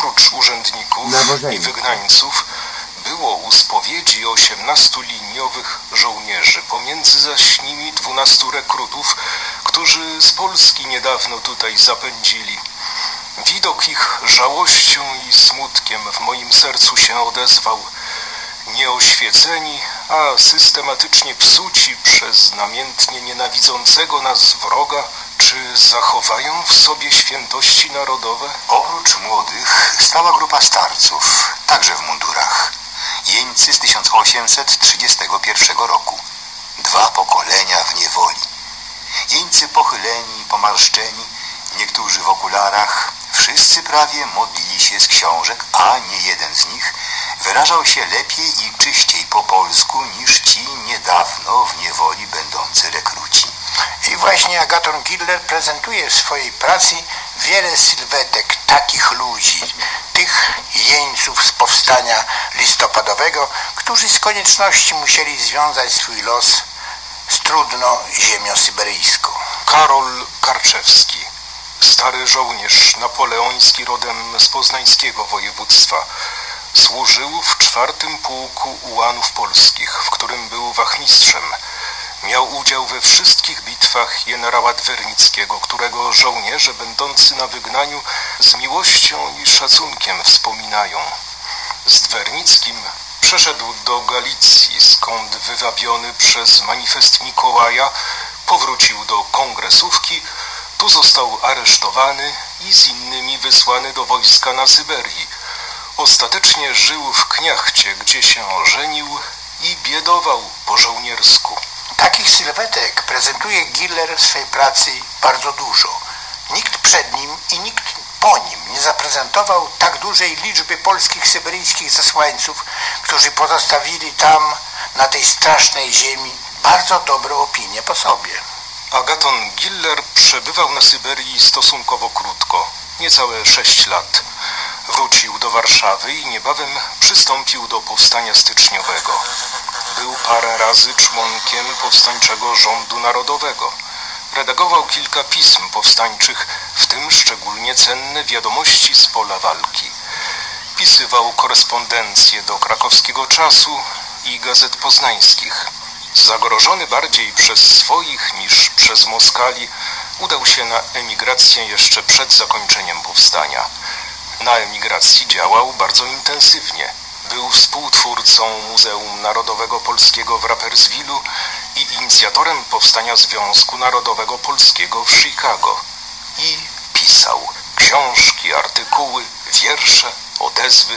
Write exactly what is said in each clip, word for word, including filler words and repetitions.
Oprócz urzędników i wygnańców było u spowiedzi osiemnastu liniowych żołnierzy, pomiędzy zaś nimi dwunastu rekrutów, którzy z Polski niedawno tutaj zapędzili. Widok ich żałością i smutkiem w moim sercu się odezwał. Nieoświeceni, a systematycznie psuci przez namiętnie nienawidzącego nas wroga, czy zachowają w sobie świętości narodowe? Oprócz młodych stała grupa starców, także w mundurach. Jeńcy z tysiąc osiemset trzydziestego pierwszego roku. Dwa pokolenia w niewoli. Jeńcy pochyleni, pomarszczeni, niektórzy w okularach. Wszyscy prawie modlili się z książek, a nie jeden z nich wyrażał się lepiej i czyściej po polsku niż ci niedawno w niewoli będący rekruci. I właśnie Agaton Giller prezentuje w swojej pracy wiele sylwetek takich ludzi, tych jeńców z powstania listopadowego, którzy z konieczności musieli związać swój los z trudną ziemią syberyjską. Karol Karczewski, stary żołnierz napoleoński rodem z poznańskiego województwa, służył w czwartym pułku ułanów polskich, w którym był wachmistrzem. Miał udział we wszystkich bitwach generała Dwernickiego, którego żołnierze będący na wygnaniu z miłością i szacunkiem wspominają. Z Dwernickim przeszedł do Galicji, skąd wywabiony przez manifest Mikołaja powrócił do Kongresówki. Tu został aresztowany i z innymi wysłany do wojska na Syberii. Ostatecznie żył w Kniachcie, gdzie się żenił i biedował po żołniersku. Takich sylwetek prezentuje Giller w swej pracy bardzo dużo. Nikt przed nim i nikt po nim nie zaprezentował tak dużej liczby polskich syberyjskich zesłańców, którzy pozostawili tam, na tej strasznej ziemi, bardzo dobre opinie po sobie. Agaton Giller przebywał na Syberii stosunkowo krótko, niecałe sześć lat. Wrócił do Warszawy i niebawem przystąpił do powstania styczniowego. Był parę razy członkiem powstańczego rządu narodowego. Redagował kilka pism powstańczych, w tym szczególnie cenne wiadomości z pola walki. Pisywał korespondencję do krakowskiego Czasu i gazet poznańskich. Zagrożony bardziej przez swoich niż przez Moskali, udał się na emigrację jeszcze przed zakończeniem powstania. Na emigracji działał bardzo intensywnie. Był współtwórcą Muzeum Narodowego Polskiego w Rapperswilu i inicjatorem powstania Związku Narodowego Polskiego w Chicago. I pisał książki, artykuły, wiersze, odezwy.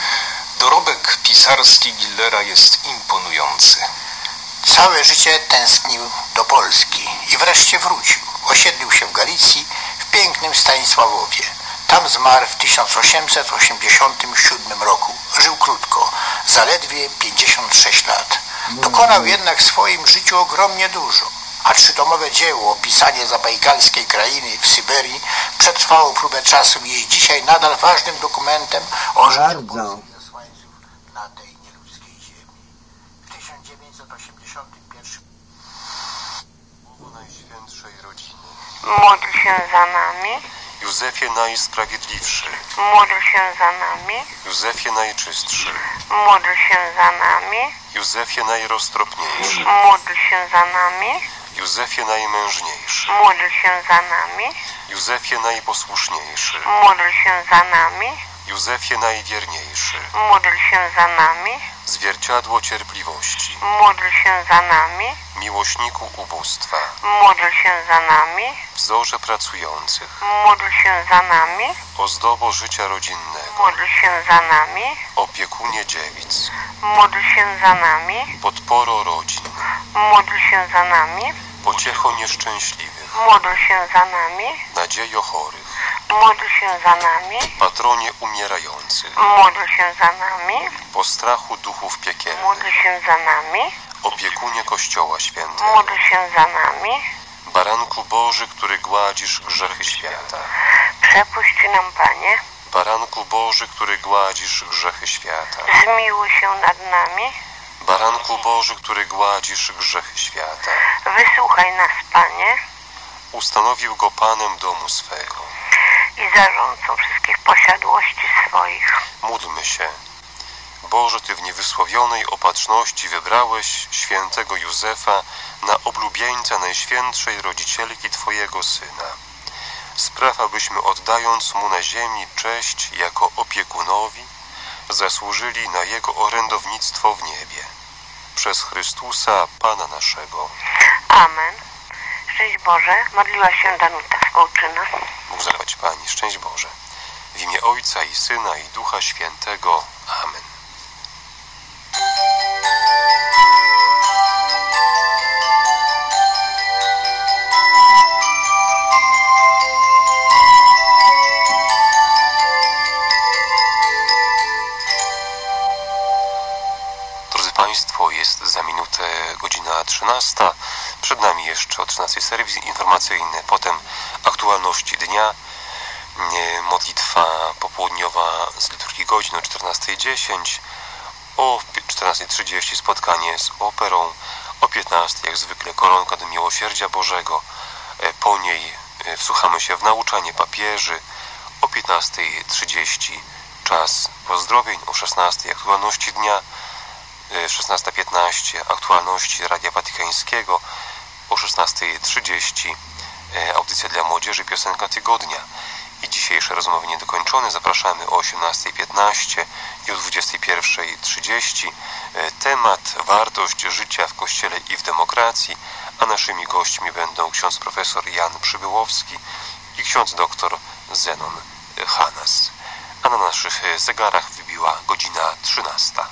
Dorobek pisarski Gillera jest imponujący. Całe życie tęsknił do Polski i wreszcie wrócił. Osiedlił się w Galicji, w pięknym Stanisławowie. Tam zmarł w tysiąc osiemset osiemdziesiątym siódmym roku. Żył krótko, zaledwie pięćdziesiąt sześć lat. Dokonał jednak w swoim życiu ogromnie dużo. A trzytomowe dzieło Opisanie zabajkalskiej krainy w Syberii przetrwało próbę czasu i jest dzisiaj nadal ważnym dokumentem o życiu polskich zesłańców na tej nieludzkiej ziemi. W tysiąc dziewięćset osiemdziesiątym pierwszym Słowo Najświętszej Rodziny. Módl się za nami. Józefie Najsprawiedliwszy. Módl się za nami. Józefie Najczystszy. Módl się za nami. Józefie Najroztropniejszy. Módl się za nami. Józefie Najmężniejszy. Módl się za nami. Józefie Najposłuszniejszy. Módl się za nami. Józefie Najwierniejszy. Módl się za nami. Zwierciadło cierpliwości. Módl się za nami. Miłośniku ubóstwa. Módl się za nami. Wzorze pracujących. Módl się za nami. Ozdobo życia rodzinnego. Módl się za nami. Opiekunie dziewic. Módl się za nami. Podporo rodzin. Módl się za nami. Pociecho nieszczęśliwych. Módl się za nami. Nadziejo chorych. Módl się za nami. Patronie umierających. Módl się za nami. Postrachu duchów Módl piekielnych. się za nami. Opiekunie Kościoła Świętego. Módl się za nami. Baranku Boży, który gładzisz grzechy świata. Przepuść nam, Panie. Baranku Boży, który gładzisz grzechy świata. Zmiłuj się nad nami. Baranku Boży, który gładzisz grzechy świata. Wysłuchaj nas, Panie. Ustanowił go Panem domu swego. I zarządcą wszystkich posiadaczy posiadłości swoich. Módlmy się. Boże, Ty w niewysłowionej opatrzności wybrałeś świętego Józefa na oblubieńca Najświętszej Rodzicielki Twojego Syna. Spraw, abyśmy oddając Mu na ziemi cześć jako opiekunowi, zasłużyli na Jego orędownictwo w niebie. Przez Chrystusa, Pana naszego. Amen. Szczęść Boże, modliła się Danuta z Kołczyna. Bóg zalewać Pani, szczęść Boże. W imię Ojca i Syna i Ducha Świętego. Amen. Drodzy Państwo, jest za minutę godzina trzynasta. Przed nami jeszcze o trzynastej serwis informacyjny, potem aktualności dnia, modlitwa popołudniowa z liturgii godzin o czternastej dziesięć, o czternastej trzydzieści spotkanie z operą, o piętnastej jak zwykle koronka do miłosierdzia Bożego, po niej wsłuchamy się w nauczanie papieży, o piętnastej trzydzieści czas pozdrowień, o szesnastej aktualności dnia, szesnasta piętnaście aktualności Radia Watykańskiego, o szesnastej trzydzieści audycja dla młodzieży, piosenka tygodnia. I dzisiejsze rozmowy niedokończone zapraszamy o osiemnastej piętnaście i o dwudziestej pierwszej trzydzieści. Temat wartość życia w Kościele i w demokracji, a naszymi gośćmi będą ksiądz profesor Jan Przybyłowski i ksiądz doktor Zenon Hanas. A na naszych zegarach wybiła godzina trzynasta.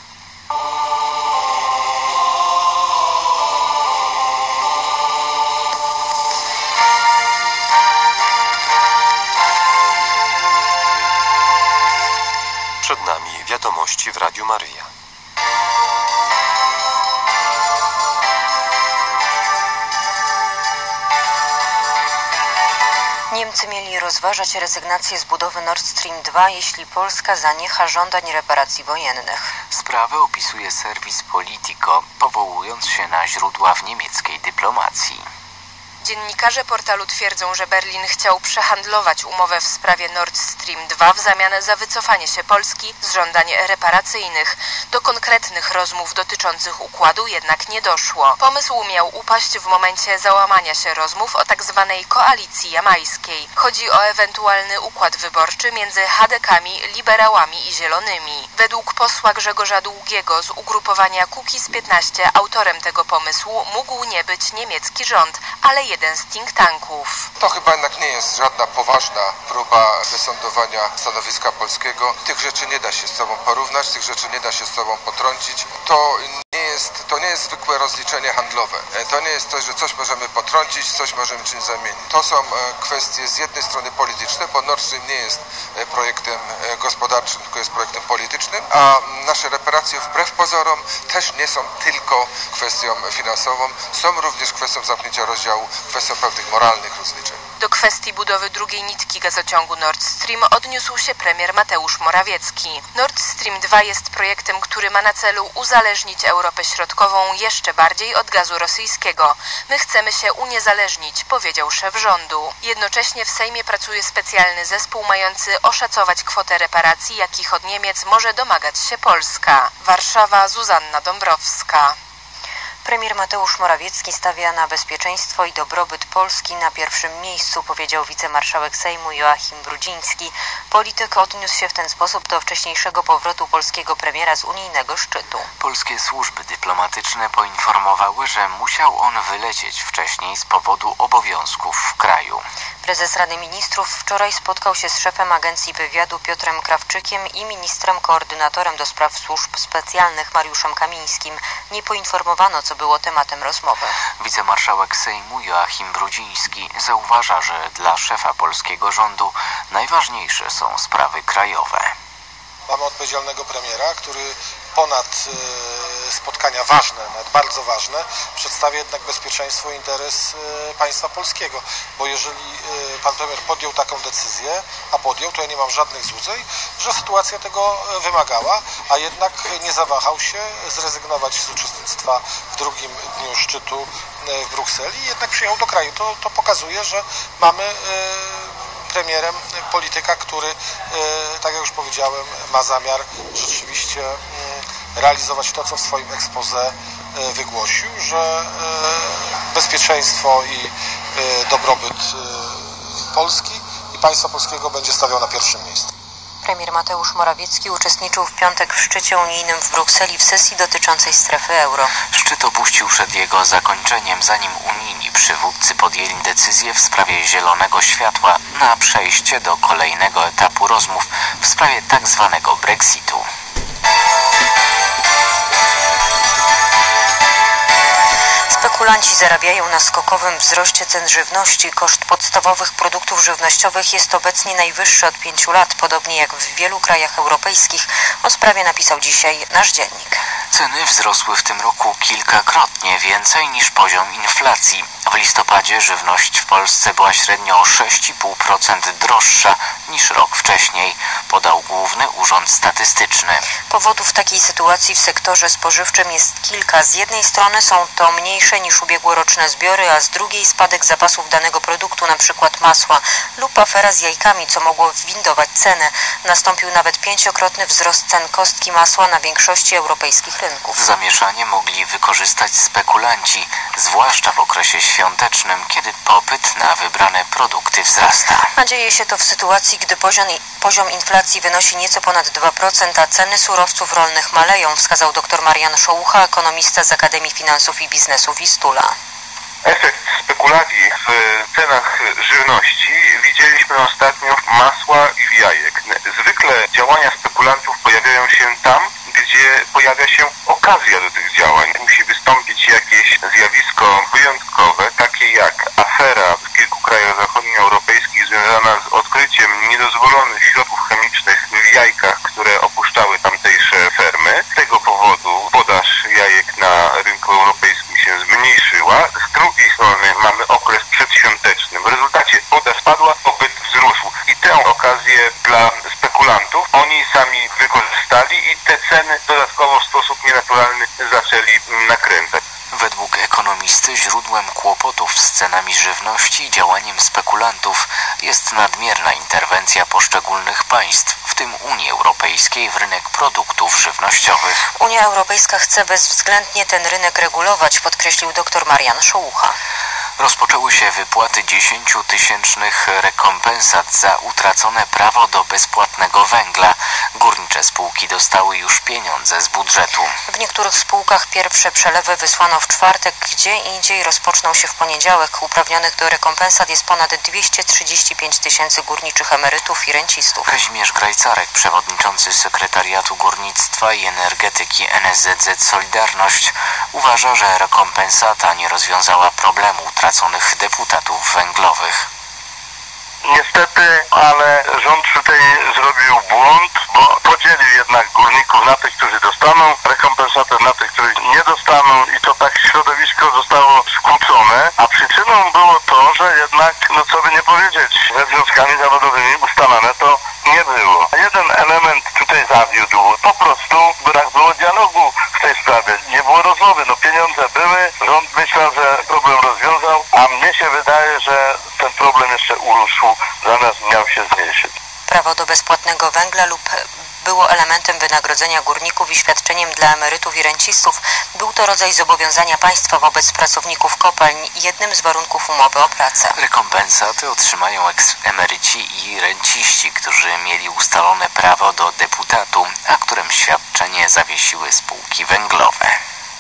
Przed nami wiadomości w Radiu Maryja. Niemcy mieli rozważać rezygnację z budowy Nord Stream dwa, jeśli Polska zaniecha żądań reparacji wojennych. Sprawę opisuje serwis Politico, powołując się na źródła w niemieckiej dyplomacji. Dziennikarze portalu twierdzą, że Berlin chciał przehandlować umowę w sprawie Nord Stream dwa w zamian za wycofanie się Polski z żądań reparacyjnych. Do konkretnych rozmów dotyczących układu jednak nie doszło. Pomysł miał upaść w momencie załamania się rozmów o tzw. koalicji jamańskiej. Chodzi o ewentualny układ wyborczy między H D K-ami, liberałami i zielonymi. Według posła Grzegorza Długiego z ugrupowania Kukiz piętnaście autorem tego pomysłu mógł nie być niemiecki rząd, ale jeden z think tanków. To chyba jednak nie jest żadna poważna próba wysądowania stanowiska polskiego. Tych rzeczy nie da się z sobą porównać, tych rzeczy nie da się z sobą potrącić. To nie jest, to nie jest zwykłe rozliczenie handlowe. To nie jest coś, że coś możemy potrącić, coś możemy czymś zamienić. To są kwestie z jednej strony polityczne, bo Nord Stream nie jest projektem gospodarczym, tylko jest projektem politycznym, a nasze reparacje wbrew pozorom też nie są tylko kwestią finansową, są również kwestią zamknięcia rozdziału, kwestią pewnych moralnych rozliczeń. Do kwestii budowy drugiej nitki gazociągu Nord Stream odniósł się premier Mateusz Morawiecki. Nord Stream dwa jest projektem, który ma na celu uzależnić Europę Środkową jeszcze bardziej od gazu rosyjskiego. My chcemy się uniezależnić, powiedział szef rządu. Jednocześnie w Sejmie pracuje specjalny zespół mający oszacować kwotę reparacji, jakich od Niemiec może domagać się Polska. Warszawa, Zuzanna Dąbrowska. Premier Mateusz Morawiecki stawia na bezpieczeństwo i dobrobyt Polski na pierwszym miejscu, powiedział wicemarszałek Sejmu Joachim Brudziński. Polityk odniósł się w ten sposób do wcześniejszego powrotu polskiego premiera z unijnego szczytu. Polskie służby dyplomatyczne poinformowały, że musiał on wylecieć wcześniej z powodu obowiązków w kraju. Prezes Rady Ministrów wczoraj spotkał się z szefem Agencji Wywiadu Piotrem Krawczykiem i ministrem koordynatorem do spraw służb specjalnych Mariuszem Kamińskim. Nie poinformowano, co było tematem rozmowy. Wicemarszałek Sejmu Joachim Brudziński zauważa, że dla szefa polskiego rządu najważniejsze są sprawy krajowe. Mamy odpowiedzialnego premiera, który ponad e, spotkania ważne, nawet bardzo ważne, przedstawia jednak bezpieczeństwo i interes e, państwa polskiego. Bo jeżeli e, pan premier podjął taką decyzję, a podjął, to ja nie mam żadnych złudzeń, że sytuacja tego wymagała, a jednak nie zawahał się zrezygnować z uczestnictwa w drugim dniu szczytu e, w Brukseli i jednak przyjechał do kraju. To, to pokazuje, że mamy e, premierem polityka, który, tak jak już powiedziałem, ma zamiar rzeczywiście realizować to, co w swoim exposé wygłosił, że bezpieczeństwo i dobrobyt Polski i państwa polskiego będzie stawiał na pierwszym miejscu. Premier Mateusz Morawiecki uczestniczył w piątek w szczycie unijnym w Brukseli w sesji dotyczącej strefy euro. Szczyt opuścił przed jego zakończeniem, zanim unijni przywódcy podjęli decyzję w sprawie zielonego światła na przejście do kolejnego etapu rozmów w sprawie tak zwanego Brexitu. Spekulanci zarabiają na skokowym wzroście cen żywności. Koszt podstawowych produktów żywnościowych jest obecnie najwyższy od pięciu lat, podobnie jak w wielu krajach europejskich. O sprawie napisał dzisiaj nasz dziennik. Ceny wzrosły w tym roku kilkakrotnie więcej niż poziom inflacji. W listopadzie żywność w Polsce była średnio o sześć i pół procent droższa niż rok wcześniej, podał Główny Urząd Statystyczny. Powodów takiej sytuacji w sektorze spożywczym jest kilka. Z jednej strony są to mniejsze niż ubiegłoroczne zbiory, a z drugiej spadek zapasów danego produktu, np. masła, lub afera z jajkami, co mogło windować cenę. Nastąpił nawet pięciokrotny wzrost cen kostki masła na większości europejskich rynków. Zamieszanie mogli wykorzystać spekulanci, zwłaszcza w okresie świątecznym, kiedy popyt na wybrane produkty wzrasta. A dzieje się to w sytuacji, gdy poziom, poziom inflacji wynosi nieco ponad dwa procent, a ceny surowców rolnych maleją, wskazał dr Marian Szołucha, ekonomista z Akademii Finansów i Biznesu Wistula. Efekt spekulacji w cenach żywności widzieliśmy ostatnio w masła i w jajek. Zwykle działania spekulantów pojawiają się tam, gdzie pojawia się okazja do tych działań. Musi wystąpić jakieś zjawisko wyjątkowe, takie jak afera w kilku krajach zachodnioeuropejskich związana z odkryciem niedozwolonych środków chemicznych w jajkach, które opuszczały tamtejsze fermy. Z tego powodu podaż jajek na rynku europejskim się zmniejszyła. Z drugiej strony mamy okres przedświąteczny. W rezultacie podaż spadła, popyt wzrósł. I tę okazję dla spekulantów oni sami wykorzystali i te ceny dodatkowo w sposób nienaturalny zaczęli nakręcać. Według ekonomisty źródłem kłopotów z cenami żywności i działaniem spekulantów jest nadmierna interwencja poszczególnych państw, w tym Unii Europejskiej, w rynek produktów żywnościowych. Unia Europejska chce bezwzględnie ten rynek regulować, podkreślił dr Marian Szołucha. Rozpoczęły się wypłaty dziesięciotysięcznych rekompensat za utracone prawo do bezpłatnego węgla. Górnicze spółki dostały już pieniądze z budżetu. W niektórych spółkach pierwsze przelewy wysłano w czwartek, gdzie indziej rozpoczną się w poniedziałek. Uprawnionych do rekompensat jest ponad dwieście trzydzieści pięć tysięcy górniczych emerytów i rencistów. Kazimierz Grajcarek, przewodniczący Sekretariatu Górnictwa i Energetyki N S Z Z Solidarność, uważa, że rekompensata nie rozwiązała problemu utraconych deputatów węglowych. Niestety, ale rząd tutaj zrobił błąd, bo podzielił jednak górników na tych, którzy dostaną rekompensatę, na tych, którzy nie dostaną i to tak środowisko zostało skłócone, a przyczyną było to, że jednak, no co by nie powiedzieć, ze związkami zawodowymi ustalane to nie było. Jeden element tutaj zawiódł, po prostu brak było dialogu w tej sprawie, nie było rozmowy, no pieniądze były, rząd myślał, że problem rozwiązał, a mnie się wydaje, że ten problem jeszcze urósł, zamiast miał się zmniejszyć. Prawo do bezpłatnego węgla lub było elementem wynagrodzenia górników i świadczeniem dla emerytów i rencistów. Był to rodzaj zobowiązania państwa wobec pracowników kopalń, jednym z warunków umowy o pracę. Rekompensaty otrzymają emeryci i renciści, którzy mieli ustalone prawo do deputatu, a którym świadczenie zawiesiły spółki węglowe.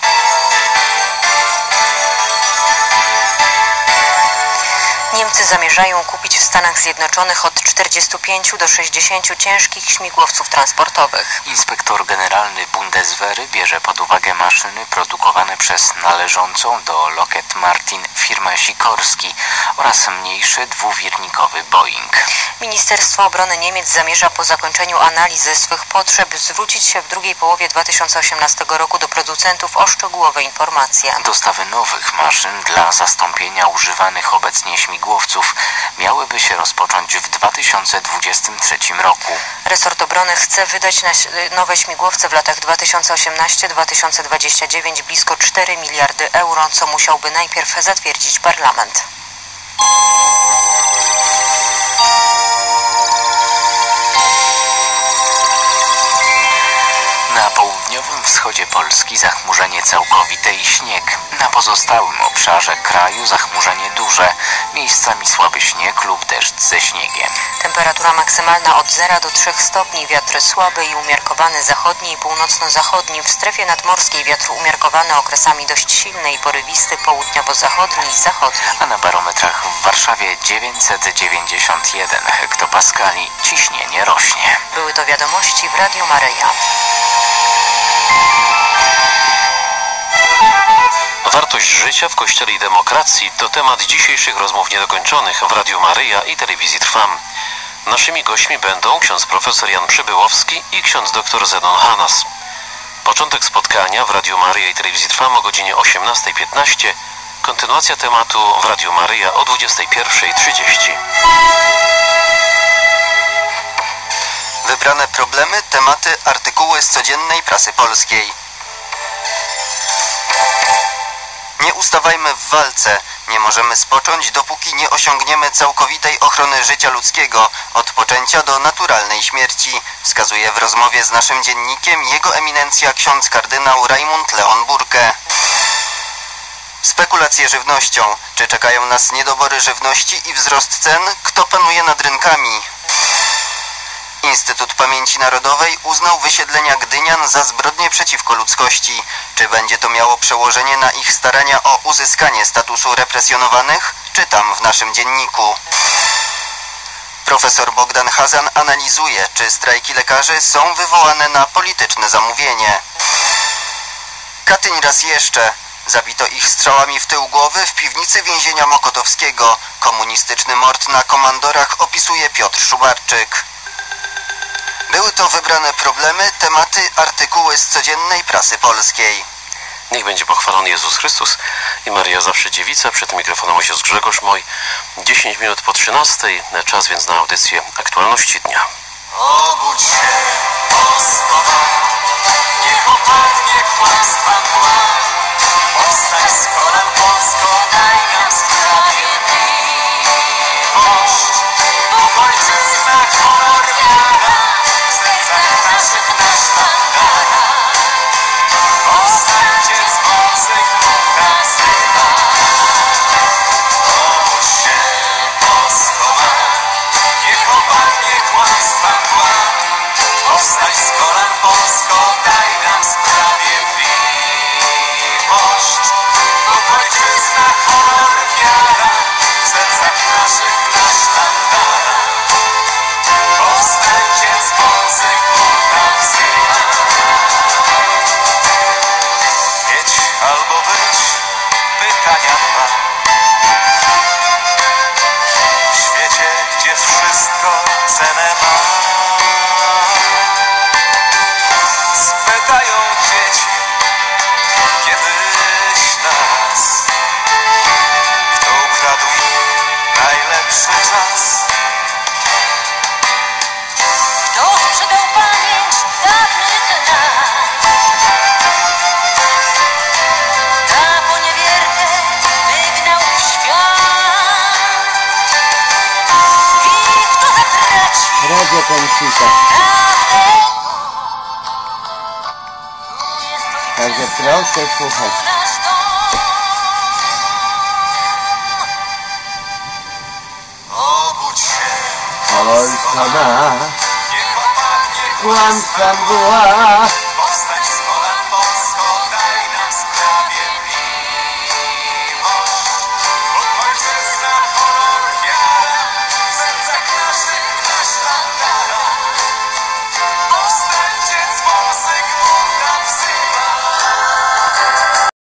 Niemcy zamierzają kupić w Stanach Zjednoczonych od czterdziestu pięciu do sześćdziesięciu ciężkich śmigłowców transportowych. Inspektor generalny Bundeswehry bierze pod uwagę maszyny produkowane przez należącą do Lockheed Martin firmę Sikorski oraz mniejszy dwuwirnikowy Boeing. Ministerstwo Obrony Niemiec zamierza po zakończeniu analizy swych potrzeb zwrócić się w drugiej połowie dwa tysiące osiemnastego roku do producentów o szczegółowe informacje. Dostawy nowych maszyn dla zastąpienia używanych obecnie śmigłowców miałyby się rozpocząć w dwa tysiące dwudziestym trzecim roku. Resort Obrony chce wydać na nowe śmigłowce w latach dwa tysiące osiemnasty do dwa tysiące dwudziestego dziewiątego blisko cztery miliardy euro, co musiałby najpierw zatwierdzić parlament. południowym wschodzie Polski zachmurzenie całkowite i śnieg. Na pozostałym obszarze kraju zachmurzenie duże, miejscami słaby śnieg lub deszcz ze śniegiem. Temperatura maksymalna od zera do trzech stopni, wiatr słaby i umiarkowany zachodni i północno-zachodni. W strefie nadmorskiej wiatr umiarkowany, okresami dość silny i porywisty, południowo-zachodni i zachodni. A na barometrach w Warszawie dziewięćset dziewięćdziesiąt jeden hektopaskali. Ciśnienie rośnie. Były to wiadomości w Radiu Maryja. Wartość życia w Kościele i demokracji to temat dzisiejszych rozmów niedokończonych w Radiu Maryja i Telewizji Trwam. Naszymi gośćmi będą ksiądz profesor Jan Przybyłowski i ksiądz dr Zenon Hanas. Początek spotkania w Radiu Maryja i Telewizji Trwam o godzinie osiemnastej piętnaście. Kontynuacja tematu w Radiu Maryja o dwudziestej pierwszej trzydzieści. Wybrane problemy, tematy, artykuły z codziennej prasy polskiej. Nie ustawajmy w walce. Nie możemy spocząć, dopóki nie osiągniemy całkowitej ochrony życia ludzkiego, od poczęcia do naturalnej śmierci, wskazuje w rozmowie z naszym dziennikiem jego eminencja ksiądz kardynał Rajmund Leon Burke. Spekulacje żywnością. Czy czekają nas niedobory żywności i wzrost cen? Kto panuje nad rynkami? Instytut Pamięci Narodowej uznał wysiedlenia Gdynian za zbrodnie przeciwko ludzkości. Czy będzie to miało przełożenie na ich starania o uzyskanie statusu represjonowanych? Czytam w naszym dzienniku. Profesor Bogdan Hazan analizuje, czy strajki lekarzy są wywołane na polityczne zamówienie. Katyń raz jeszcze. Zabito ich strzałami w tył głowy w piwnicy więzienia mokotowskiego. Komunistyczny mord na komandorach opisuje Piotr Szubarczyk. Były to wybrane problemy, tematy, artykuły z codziennej prasy polskiej. Niech będzie pochwalony Jezus Chrystus i Maria zawsze dziewica. Przed mikrofonem ojciec Grzegorz Moj. dziesięć minut po trzynastej. Czas więc na audycję Aktualności Dnia. Obudź się, Moskwa, niech opadnie kłamstwa mgła. Powstań z kolan Polsko, daj nam sprawiedliwość. Bóg ojczyzna, honor, wiara, w sercach naszych na sztandarach. Powstańcie, dzwonczyk Bóg nas wzywa. Obudź się, Moskwa, niech opadnie kłamstwa mgła. Powstań z kolan Polsko, daj nam sprawiedliwość. Bóg ojczyzna, honor, wiara, w sercach naszych na sztandarach. Powstańcie, dzwonczyk Bóg nam wzywa. Mieć albo być, pytania dwa. W świecie, gdzie wszystko cenę ma. Spytają dzieci kiedyś nas, kto ukradł im najlepszy czas. Kto sprzedał pamięć dawnych lat? Na poniewierkę wygnał w świat. I kto zatracił Radio Kończyka. Także proszę słuchać. Obudź się, Polska ma kłamstwa mgła.